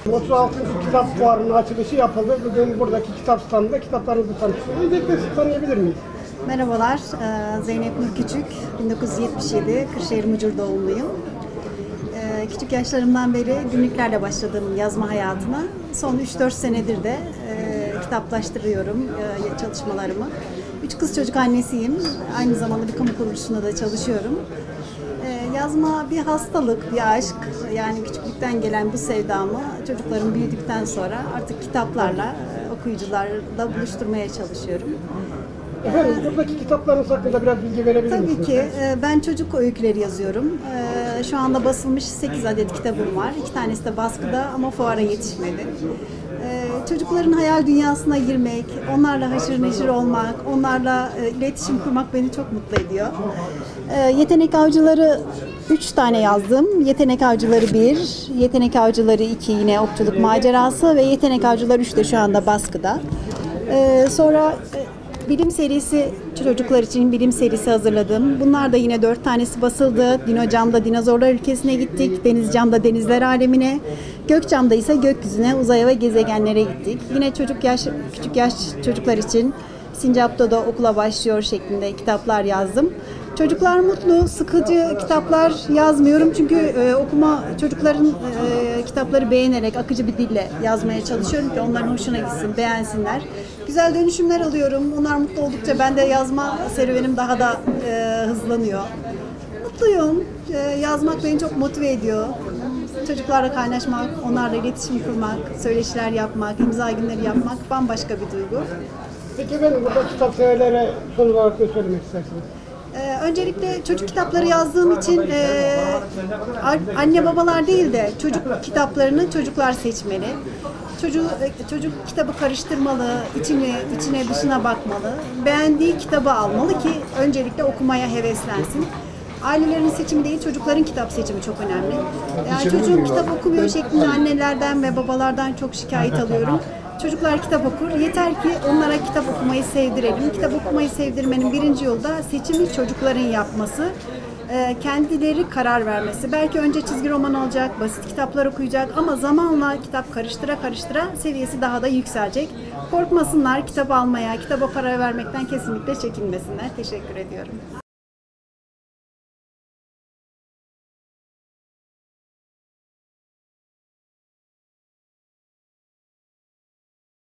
36. Kitap Fuarı'nın açılışı yapıldı. Bugün buradaki kitap standında kitaplarınızı tanıtıyoruz. Öncelikle sizi tanıyabilir miyiz? Merhabalar, Zeynep Nur Küçük, 1977, Kırşehir Mucur doğumluyum. Küçük yaşlarımdan beri günlüklerle başladım yazma hayatına. Son 3-4 senedir de kitaplaştırıyorum çalışmalarımı. 3 kız çocuk annesiyim, aynı zamanda bir kamu kuruluşunda da çalışıyorum. Yazma bir hastalık, bir aşk. Yani küçüklükten gelen bu sevdamı çocuklarım büyüdükten sonra artık kitaplarla, okuyucularla buluşturmaya çalışıyorum. Efendim buradaki kitaplarınız hakkında biraz bilgi verebilir misiniz? Tabii ki. Ben çocuk öyküleri yazıyorum. Şu anda basılmış 8 adet kitabım var. 2 tanesi de baskıda ama fuara yetişmedi. Çocukların hayal dünyasına girmek, onlarla haşır neşir olmak, onlarla iletişim kurmak beni çok mutlu ediyor. Yetenek Avcıları 3 tane yazdım. Yetenek Avcıları 1, Yetenek Avcıları 2 yine okçuluk macerası ve Yetenek Avcıları 3 de şu anda baskıda. Sonra bilim serisi, çocuklar için bilim serisi hazırladım. Bunlar da yine 4 tanesi basıldı. Dinocam'da dinozorlar ülkesine gittik. Denizcam'da denizler alemine. Gökçam'da ise gökyüzüne, uzaya ve gezegenlere gittik. Yine küçük yaş çocuklar için Sincap'ta da okula başlıyor şeklinde kitaplar yazdım. Çocuklar mutlu, sıkıcı kitaplar yazmıyorum çünkü çocukların kitapları beğenerek akıcı bir dille yazmaya çalışıyorum ki onların hoşuna gitsin, beğensinler. Güzel dönüşümler alıyorum. Onlar mutlu oldukça ben de yazma serüvenim daha da hızlanıyor. Mutluyum. Yazmak beni çok motive ediyor. Çocuklarla kaynaşmak, onlarla iletişim kurmak, söyleşiler yapmak, imza günleri yapmak bambaşka bir duygu. Peki efendim burada kitap severlere son olarak ne söylemek istersiniz? Öncelikle çocuk kitapları yazdığım için anne babalar değil de çocuk kitaplarını çocuklar seçmeli. Çocuk kitabı karıştırmalı, içine dışına bakmalı. Beğendiği kitabı almalı ki öncelikle okumaya heveslensin. Ailelerin seçimi değil, çocukların kitap seçimi çok önemli. Yani çocuğum kitap okumuyor şeklinde annelerden ve babalardan çok şikayet alıyorum. Çocuklar kitap okur. Yeter ki onlara kitap okumayı sevdirelim. Kitap okumayı sevdirmenin birinci yolu da seçimi çocukların yapması. Kendileri karar vermesi. Belki önce çizgi roman olacak, basit kitaplar okuyacak ama zamanla kitap karıştıra seviyesi daha da yükselecek. Korkmasınlar kitap almaya, kitaba karar vermekten kesinlikle çekinmesinler. Teşekkür ediyorum.